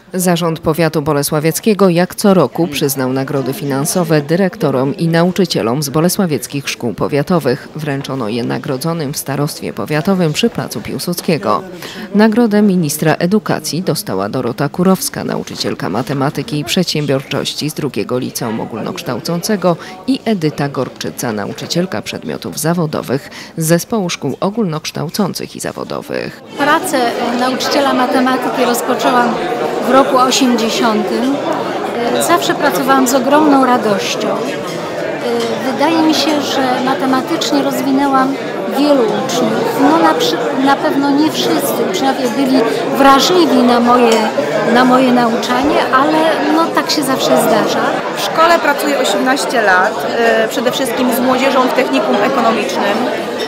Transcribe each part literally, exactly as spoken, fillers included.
Zarząd Powiatu Bolesławieckiego jak co roku przyznał nagrody finansowe dyrektorom i nauczycielom z bolesławieckich szkół powiatowych. Wręczono je nagrodzonym w starostwie powiatowym przy placu Piłsudskiego. Nagrodę ministra edukacji dostała Dorota Kurowska, nauczycielka matematyki i przedsiębiorczości z drugiego liceum ogólnokształcącego, i Edyta Gorczyca, nauczycielka przedmiotów zawodowych z zespołu szkół ogólnokształcących i zawodowych. Pracę nauczyciela matematyki rozpoczęłam w roku osiemdziesiątym. Zawsze pracowałam z ogromną radością. Wydaje mi się, że matematycznie rozwinęłam wielu uczniów. No na, na pewno nie wszyscy uczniowie byli wrażliwi na moje, na moje nauczanie, ale no tak się zawsze zdarza. W szkole pracuję osiemnaście lat, przede wszystkim z młodzieżą w technikum ekonomicznym.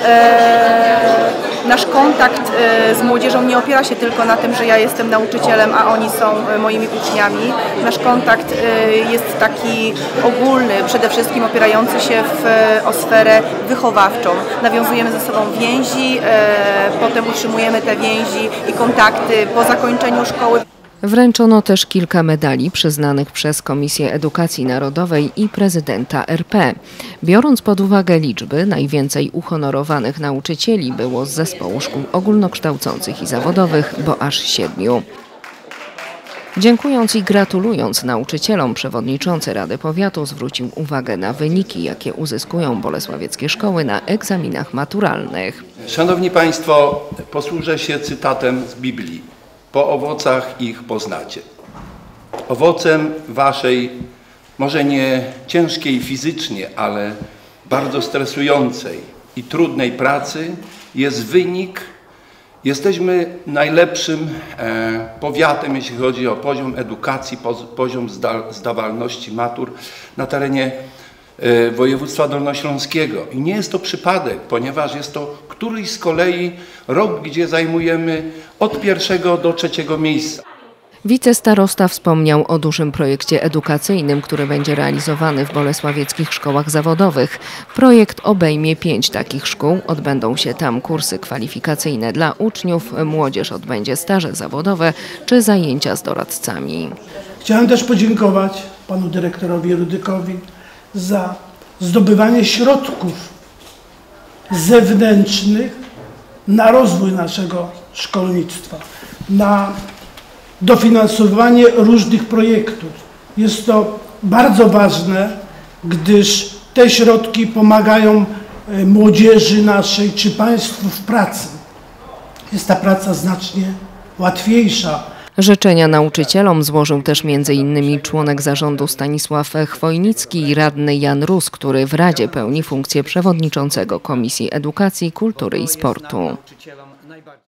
Nasz kontakt z młodzieżą nie opiera się tylko na tym, że ja jestem nauczycielem, a oni są moimi uczniami. Nasz kontakt jest taki ogólny, przede wszystkim opierający się w, o sferę wychowawczą. Nawiązujemy ze sobą więzi, potem utrzymujemy te więzi i kontakty po zakończeniu szkoły. Wręczono też kilka medali przyznanych przez Komisję Edukacji Narodowej i prezydenta R P. Biorąc pod uwagę liczby, najwięcej uhonorowanych nauczycieli było z zespołu szkół ogólnokształcących i zawodowych, bo aż siedmiu. Dziękując i gratulując nauczycielom, przewodniczący Rady Powiatu zwrócił uwagę na wyniki, jakie uzyskują bolesławieckie szkoły na egzaminach maturalnych. Szanowni Państwo, posłużę się cytatem z Biblii. Po owocach ich poznacie. Owocem waszej, może nie ciężkiej fizycznie, ale bardzo stresującej i trudnej pracy jest wynik. Jesteśmy najlepszym e, powiatem, jeśli chodzi o poziom edukacji, poz, poziom zda, zdawalności matur na terenie e, województwa dolnośląskiego. I nie jest to przypadek, ponieważ jest to któryś z kolei rok, gdzie zajmujemy od pierwszego do trzeciego miejsca. Wicestarosta wspomniał o dużym projekcie edukacyjnym, który będzie realizowany w bolesławieckich szkołach zawodowych. Projekt obejmie pięć takich szkół. Odbędą się tam kursy kwalifikacyjne dla uczniów, młodzież odbędzie staże zawodowe czy zajęcia z doradcami. Chciałem też podziękować panu dyrektorowi Rudykowi za zdobywanie środków zewnętrznych na rozwój naszego szkolnictwa, na dofinansowanie różnych projektów. Jest to bardzo ważne, gdyż te środki pomagają młodzieży naszej czy państwu w pracy. Jest ta praca znacznie łatwiejsza. Życzenia nauczycielom złożył też między innymi członek zarządu Stanisław Chwojnicki i radny Jan Rus, który w Radzie pełni funkcję przewodniczącego Komisji Edukacji, Kultury i Sportu.